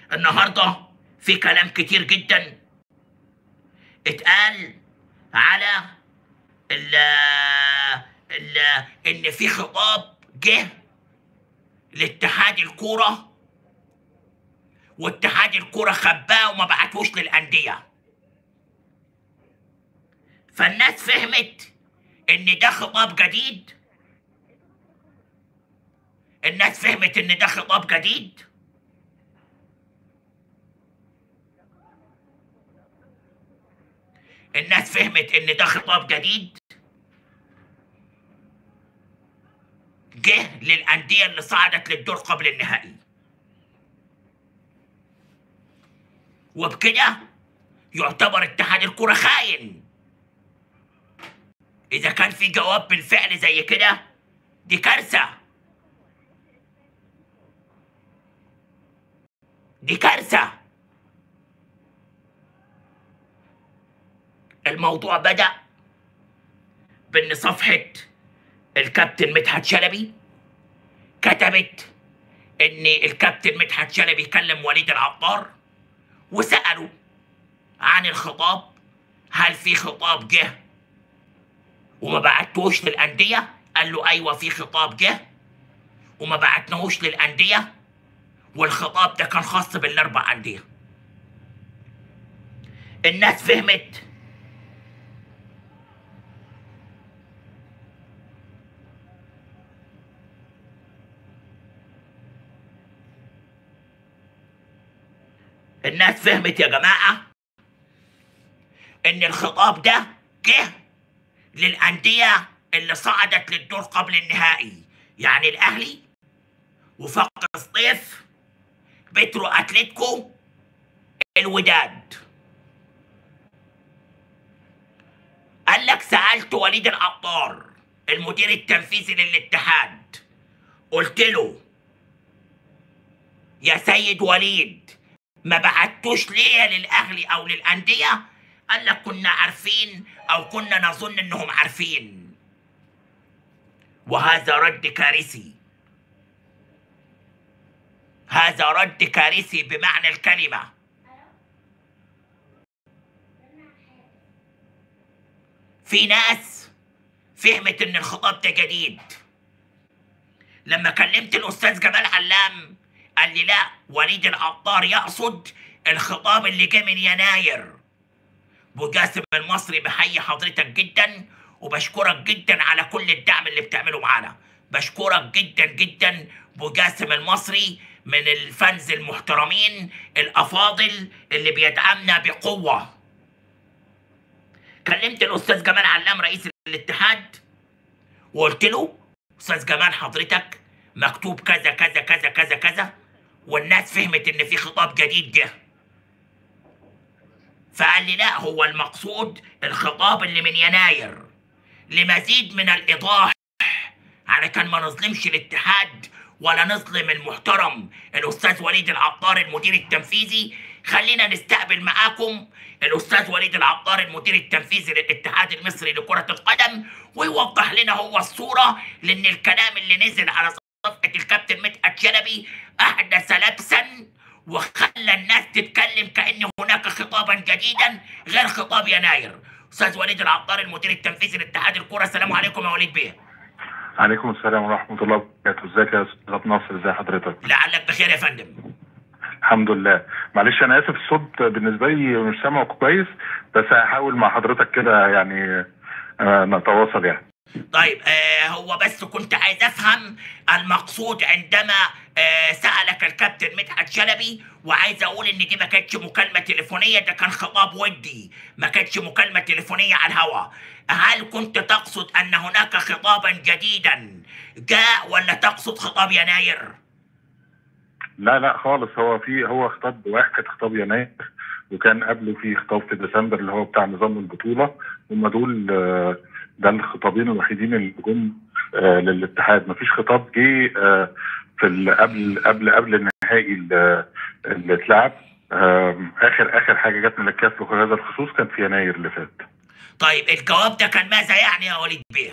النهارده في كلام كتير جدا اتقال على ال ال ان في خطاب جه لاتحاد الكوره، واتحاد الكوره خباه وما بعتوش للانديه. فالناس فهمت ان ده خطاب جديد. الناس فهمت ان ده خطاب جديد. الناس فهمت ان ده خطاب جديد جه للانديه اللي صعدت للدور قبل النهائي، وبكده يعتبر اتحاد الكرة خاين. اذا كان في جواب بالفعل زي كده، دي كارثة. دي كارثة. الموضوع بدأ بان صفحة الكابتن مدحت شلبي كتبت ان الكابتن مدحت شلبي كلم وليد العطار وسأله عن الخطاب، هل في خطاب جه وما بعتوش للأندية؟ قال له ايوه في خطاب جه وما بعتناهوش للأندية، والخطاب ده كان خاص بالاربع أندية. الناس فهمت الناس فهمت يا جماعة ان الخطاب ده جه للأندية اللي صعدت للدور قبل النهائي، يعني الأهلي، وفق سطيف، بترو أتلتيكو، الوداد. قال لك سألت وليد العطار المدير التنفيذي للاتحاد، قلت له يا سيد وليد ما بعتوش ليه للأهلي أو للأندية؟ قال لك كنا عارفين أو كنا نظن إنهم عارفين. وهذا رد كارثي. هذا رد كارثي بمعنى الكلمة. في ناس فهمت ان الخطاب ده جديد. لما كلمت الاستاذ جمال علام قال لي لا، وليد العطار يقصد الخطاب اللي جه من يناير. وجاسم المصري بحيي حضرتك جدا وبشكرك جدا على كل الدعم اللي بتعمله معانا. بشكرك جدا جدا بجاسم المصري، من الفانز المحترمين الافاضل اللي بيدعمنا بقوه. كلمت الاستاذ جمال علام رئيس الاتحاد وقلت له استاذ جمال حضرتك مكتوب كذا كذا كذا كذا كذا، والناس فهمت ان في خطاب جديد جه. فقال لي لا، هو المقصود الخطاب اللي من يناير. لمزيد من الايضاح علشان ما نظلمش الاتحاد ولا نظلم المحترم الاستاذ وليد العطار المدير التنفيذي، خلينا نستقبل معاكم الاستاذ وليد العطار المدير التنفيذي للاتحاد المصري لكرة القدم، ويوضح لنا هو الصورة، لان الكلام اللي نزل على صفحة الكابتن مدحت شلبي احدث لبسا وخلى الناس تتكلم كأن هناك خطابا جديدا غير خطاب يناير. استاذ وليد العطار المدير التنفيذي لاتحاد الكرة، السلام عليكم يا وليد بيه. عليكم السلام ورحمة الله وبركاته. ازيك يا استاذ ناصر؟ ازي حضرتك؟ لعلك بخير يا فندم. الحمد لله. معلش انا اسف، الصوت بالنسبة لي مش سامعه كويس، بس هحاول مع حضرتك كده يعني نتواصل يعني. طيب هو بس كنت عايز افهم المقصود عندما سألك الكابتن مدحت شلبي، وعايز اقول ان دي ما كانتش مكالمة تليفونية، ده كان خطاب ودي، ما كانتش مكالمة تليفونية على الهواء. هل كنت تقصد ان هناك خطابا جديدا جاء ولا تقصد خطاب يناير؟ لا لا خالص، هو خطاب واحد، خطاب يناير، وكان قبله في خطاب في ديسمبر اللي هو بتاع نظام البطولة. هم دول ده الخطابين الوحيدين اللي جم للاتحاد. مفيش خطاب جه في قبل النهائي اللي اتلعب. اخر حاجه جت من الكاف في هذا الخصوص كان في يناير اللي فات. طيب الجواب ده كان ماذا يعني يا وليد بيه؟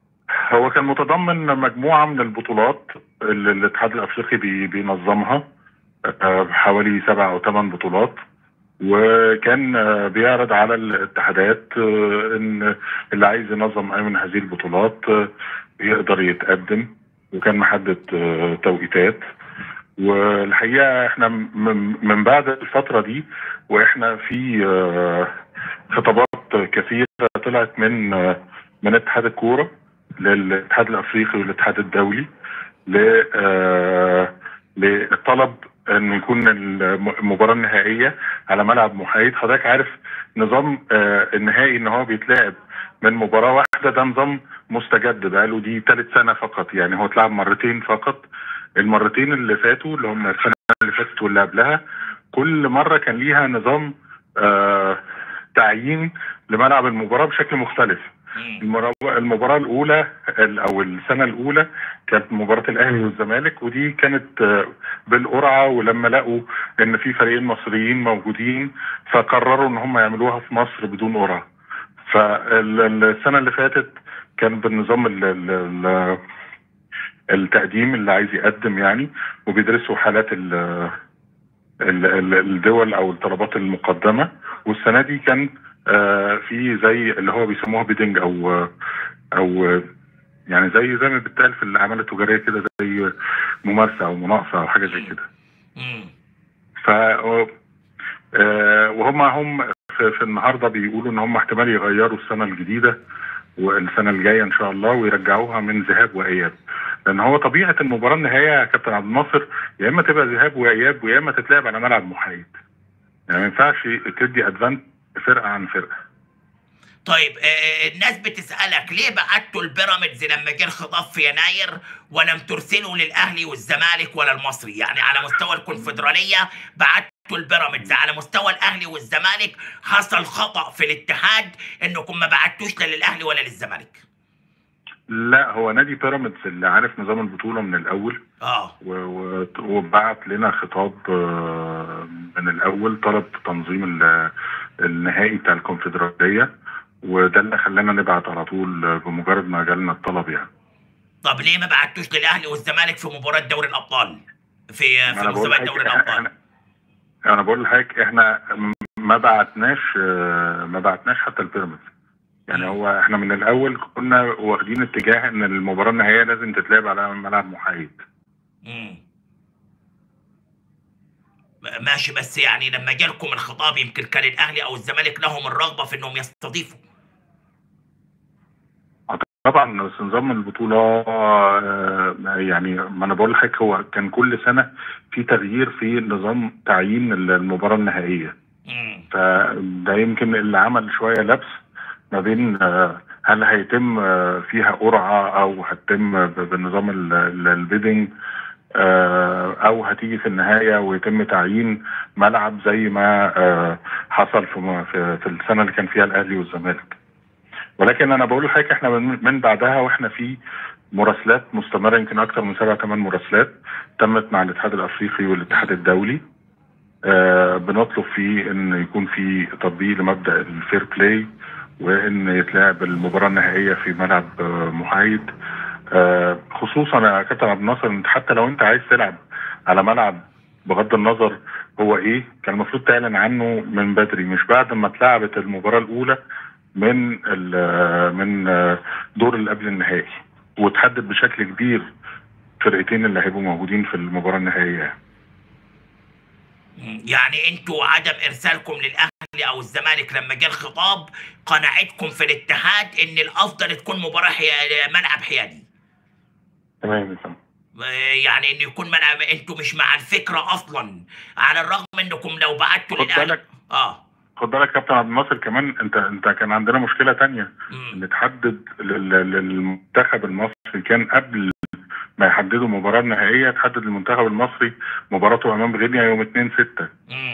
هو كان متضمن مجموعه من البطولات اللي الاتحاد الافريقي بينظمها، حوالي 7 أو 8 بطولات. وكان بيعرض على الاتحادات ان اللي عايز ينظم اي من هذه البطولات يقدر يتقدم، وكان محدد توقيتات. والحقيقه احنا من بعد الفتره دي واحنا في خطابات كثيره طلعت من اتحاد الكوره للاتحاد الافريقي والاتحاد الدولي للطلب ان يكون المباراه النهائيه على ملعب محايد. حضرتك عارف نظام النهائي ان هو بيتلعب من مباراه واحده، ده نظام مستجد بقاله دي 3 سنة فقط، يعني هو اتلعب مرتين فقط. المرتين اللي فاتوا اللي هم السنه اللي فاتت واللي قبلها كل مره كان ليها نظام تعيين لملعب المباراه بشكل مختلف. المباراه الاولى او السنه الاولى كانت مباراه الاهلي والزمالك، ودي كانت بالقرعه، ولما لقوا ان في فريقين مصريين موجودين فقرروا ان هم يعملوها في مصر بدون قرعه. فالسنه اللي فاتت كان بالنظام التقديم اللي عايز يقدم يعني، وبيدرسوا حالات الدول او الطلبات المقدمه. والسنه دي كان في زي اللي هو بيسموها بيدنج او يعني زي ما بيتقال في الاعمال التجاريه كده، زي ممارسه او مناقصه او حاجه زي كده. ف وهم في النهارده بيقولوا ان هم احتمال يغيروا السنه الجديده والسنه الجايه ان شاء الله ويرجعوها من ذهاب واياب، لان هو طبيعه المباراه النهائيه يا كابتن عبد الناصر يا اما تبقى ذهاب واياب ويا اما تتلعب على ملعب محايد. يعني ما ينفعش تدي ادفانت فرقه عن فرقه. طيب الناس بتسألك ليه بعتوا البيراميدز لما جه الخطاب في يناير ولم ترسلوا للأهلي والزمالك ولا المصري؟ يعني على مستوى الكونفدرالية بعتوا البيراميدز، على مستوى الأهلي والزمالك حصل خطأ في الاتحاد إنكم ما بعتوش لا للأهلي ولا للزمالك. لا، هو نادي بيراميدز اللي عارف نظام البطولة من الأول وبعت لنا خطاب من الأول طلب تنظيم النهائي بتاع الكونفدرالية، وده اللي خلانا نبعت على طول بمجرد ما جالنا الطلب يعني. طب ليه ما بعتوش للاهلي والزمالك في مباراه دوري الابطال في مسابقه دوري الابطال؟ انا بقول لحضرتك احنا ما بعتناش حتى البيراميدز. يعني هو احنا من الاول كنا واخدين اتجاه ان المباراه النهائيه لازم تتلعب على ملعب محايد. ماشي، بس يعني لما جالكم الخطاب يمكن كان الاهلي او الزمالك لهم الرغبه في انهم يستضيفوا. طبعا بس نظام البطوله يعني ما انا بقول لحضرتك هو كان كل سنه في تغيير في نظام تعيين المباراه النهائيه. فده يمكن اللي عمل شويه لبس ما بين هل هيتم فيها قرعه او هتتم بنظام البيدنج او هتيجي في النهايه ويتم تعيين ملعب زي ما حصل في السنه اللي كان فيها الاهلي والزمالك. ولكن انا بقول لحضرتك احنا من بعدها واحنا في مراسلات مستمره، يمكن اكثر من 7 8 مراسلات تمت مع الاتحاد الافريقي والاتحاد الدولي بنطلب فيه ان يكون في تطبيق لمبدا الفير بلاي، وان يتلعب المباراه النهائيه في ملعب محايد. خصوصا يا كابتن عبد الناصر انت حتى لو انت عايز تلعب على ملعب بغض النظر هو ايه، كان المفروض تعلن عنه من بدري، مش بعد ما اتلعبت المباراه الاولى من دور اللي قبل النهائي وتحدد بشكل كبير فرقتين اللي هيبقوا موجودين في المباراه النهائيه. يعني انتوا عدم ارسالكم للاهلي او الزمالك لما جه الخطاب قناعتكم في الاتحاد ان الافضل تكون مباراه ملعب حيادي. تمام. يعني انه يكون ملعب، انتوا مش مع الفكره اصلا على الرغم انكم لو بعتوا للاهلي. خد بالك يا كابتن عبد الناصر كمان انت كان عندنا مشكله ثانيه ان تحدد للمنتخب المصري كان قبل ما يحددوا المباراه النهائيه تحدد المنتخب المصري مباراته امام غينيا يوم 2/6.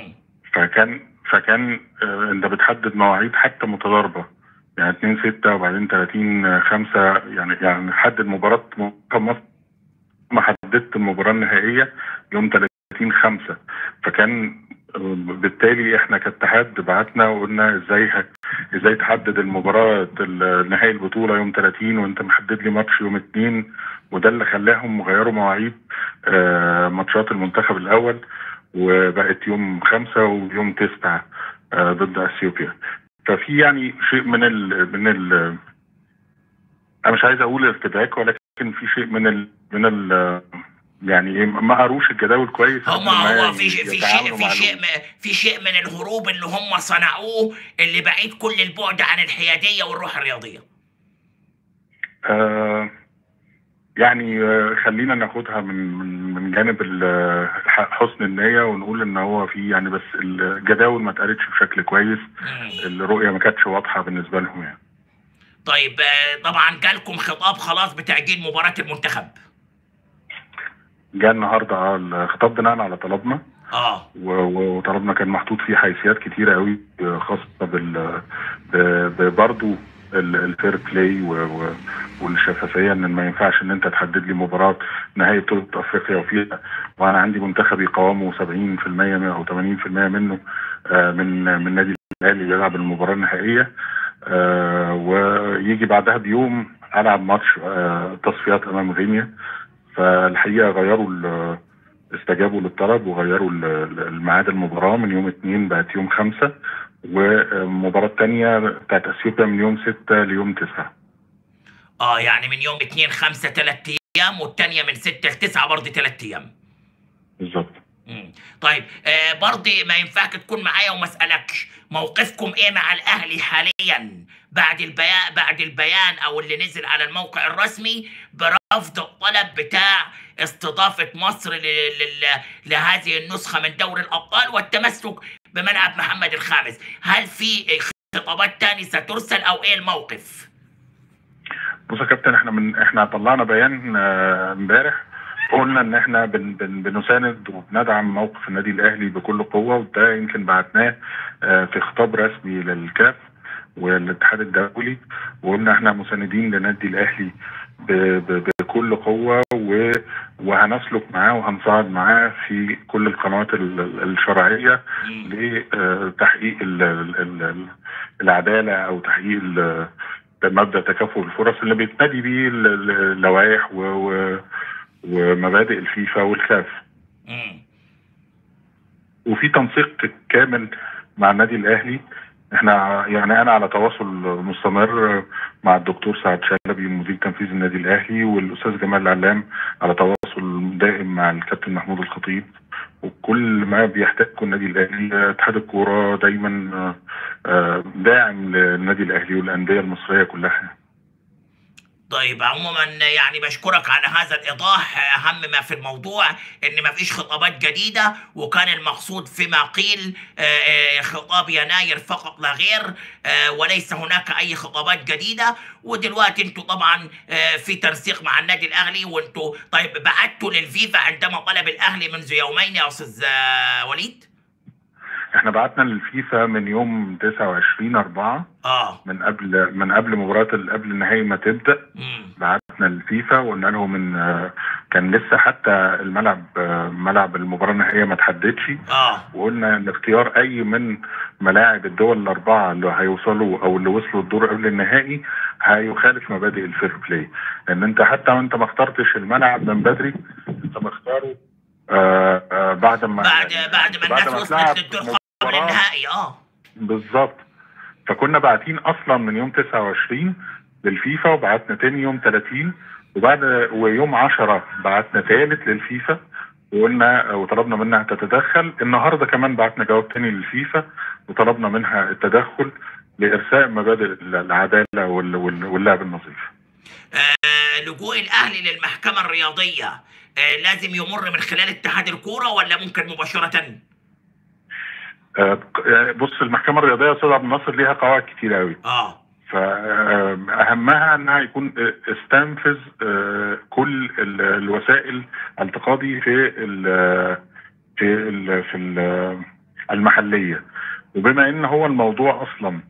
فكان انت بتحدد مواعيد حتى متضاربه، يعني 2/6 وبعدين 30/5، يعني حدد مباراه منتخب مصر ما حددت المباراه النهائيه يوم 30/5. فكان بالتالي احنا كاتحاد بعتنا وقلنا ازاي ازاي تحدد المباراه نهائي البطوله يوم 30 وانت محدد لي ماتش يوم 2. وده اللي خلاهم غيروا مواعيد ماتشات المنتخب الاول، وبقت يوم 5 ويوم 9 ضد اثيوبيا. ففي يعني شيء من ال انا مش عايز اقول ارتباك، ولكن في شيء من ال يعني ما قروش الجداول كويس قبل ما هو يتعاملوا مع في شيء من الهروب اللي هم صنعوه، اللي بعيد كل البعد عن الحياديه والروح الرياضيه. يعني خلينا ناخدها من جانب حسن النية، ونقول ان هو في يعني بس الجداول ما اتقالتش بشكل كويس، الرؤية ما كانتش واضحة بالنسبة لهم يعني. طيب طبعا جالكم خطاب خلاص بتأجيل مباراة المنتخب؟ جاء النهارده الخطاب بناء على طلبنا. وطلبنا كان محطوط فيه حيثيات كتيرة قوي خاصة برضه الفير بلاي والشفافيه، ان ما ينفعش ان انت تحدد لي مباراه نهائي بطوله افريقيا وفيها وانا عندي منتخبي قوامه 70% او 80% منه من النادي الاهلي بيلعب المباراه النهائيه، ويجي بعدها بيوم العب ماتش تصفيات امام غينيا. فالحقيقه استجابوا للطلب وغيروا الميعاد المباراه من يوم 2 بقت يوم 5، ومباراة تانية بتاعت اثيوبيا من يوم 6 ليوم 9. يعني من يوم 2 5 3 ايام، والتانية من 6 ل 9 برضه 3 ايام. بالظبط. طيب برضه ما ينفعك تكون معايا وما اسالكش موقفكم ايه مع الاهلي حاليا بعد البيان او اللي نزل على الموقع الرسمي برفض الطلب بتاع استضافة مصر لهذه النسخة من دوري الابطال والتمسك بملعب محمد الخامس. هل في خطابات تانية سترسل او ايه الموقف؟ بص يا كابتن، احنا طلعنا بيان امبارح قلنا ان احنا بنساند وبندعم موقف النادي الاهلي بكل قوه، وده يمكن بعتناه في خطاب رسمي للكاف والاتحاد الدولي، وقلنا احنا مساندين للنادي الاهلي بكل قوه، وهنسلك معاه وهنصعد معاه في كل القنوات الشرعيه لتحقيق العداله او تحقيق مبدا تكافؤ الفرص اللي بيتنادي بيه اللوائح ومبادئ الفيفا والكاف. وفي تنسيق كامل مع النادي الاهلي. احنا يعني انا على تواصل مستمر مع الدكتور سعد شلبي المدير التنفيذي النادي الاهلي، والاستاذ جمال العلام على تواصل دائم مع الكابتن محمود الخطيب، وكل ما بيحتاجه النادي الاهلي اتحاد الكوره دايما داعم للنادي الاهلي والانديه المصريه كلها. طيب عموما يعني بشكرك على هذا الإيضاح. أهم ما في الموضوع إن ما فيش خطابات جديدة، وكان المقصود فيما قيل خطاب يناير فقط لا غير، وليس هناك أي خطابات جديدة. ودلوقتي أنتوا طبعا في تنسيق مع النادي الأهلي، وأنتوا طيب بعتوا للفيفا عندما طلب الأهلي منذ يومين يا أستاذ وليد؟ احنا بعتنا للفيفا من يوم 29/4 من قبل مباراة قبل النهائي ما تبدأ. بعتنا للفيفا وقلنا لهم ان كان لسه حتى ملعب المباراة النهائية ما تحددش، وقلنا ان اختيار اي من ملاعب الدول الاربعة اللي هيوصلوا او اللي وصلوا الدور قبل النهائي هيخالف مبادئ الفير بلاي، لان انت حتى وانت ما اخترتش الملعب من بدري، انت مختاره بعد ما الناس وصلت للدور قبل النهائي. بالظبط. فكنا باعتين اصلا من يوم 29 للفيفا، وبعتنا تاني يوم 30، ويوم 10 بعتنا ثالث للفيفا وقلنا وطلبنا منها تتدخل. النهارده كمان بعتنا جواب تاني للفيفا وطلبنا منها التدخل لارساء مبادئ العداله واللعب النظيف. لجوء الاهلي للمحكمه الرياضيه لازم يمر من خلال اتحاد الكوره ولا ممكن مباشره؟ بص، المحكمه الرياضيه يا استاذ عبد الناصر ليها قواعد كتير قوي. فاهمها انها يكون استنفذ كل الوسائل التقاضي في المحليه، وبما ان هو الموضوع اصلا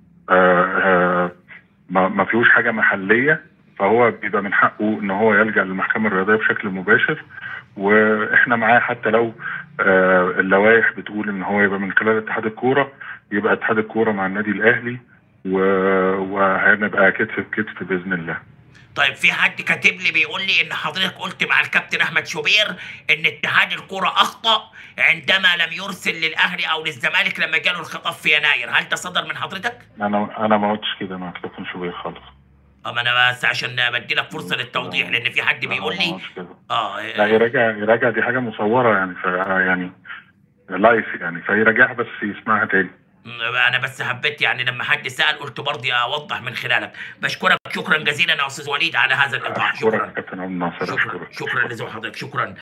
ما فيهوش حاجه محليه، فهو بيبقى من حقه ان هو يلجأ للمحكمه الرياضيه بشكل مباشر، واحنا معاه حتى لو اللوائح بتقول ان هو يبقى من خلال اتحاد الكوره، يبقى اتحاد الكوره مع النادي الاهلي وهنبقى كتف بكتف باذن الله. طيب في حد كاتب لي بيقول لي ان حضرتك قلت مع الكابتن احمد شوبير ان اتحاد الكرة اخطأ عندما لم يرسل للاهلي او للزمالك لما جاله الخطاب في يناير، هل ده صدر من حضرتك؟ انا ما قلتش كده مع كابتن شوبير خالص. اما انا بس عشان بدي لك فرصه للتوضيح، لان في حد بيقول لا، ما لي قلتش كده. اه لا، يراجع دي حاجه مصوره يعني يعني لايف يعني، فيراجعها بس يسمعها تاني. انا بس حبيت يعني لما حد سال قلت برضه اوضح من خلالك. بشكرك شكرا جزيلا يا استاذ وليد على هذا الايضاح. اشكرك يا شكرا كابتن عبد الناصر، اشكرك. شكرا لذوق حضرتك، شكرا.